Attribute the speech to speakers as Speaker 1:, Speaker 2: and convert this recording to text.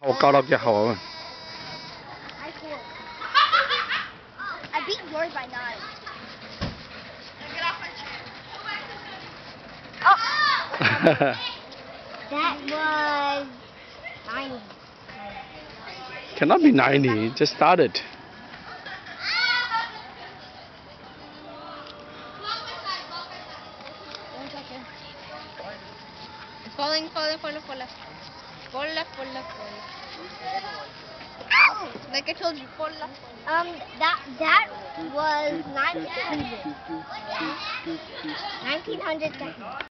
Speaker 1: 我教得幾好啊！
Speaker 2: I scored. I beat yours by 9. Oh! That was 90.
Speaker 1: Cannot be 90. Just started.
Speaker 3: It's falling. Like I told you,
Speaker 2: That was 1900. 1900 seconds.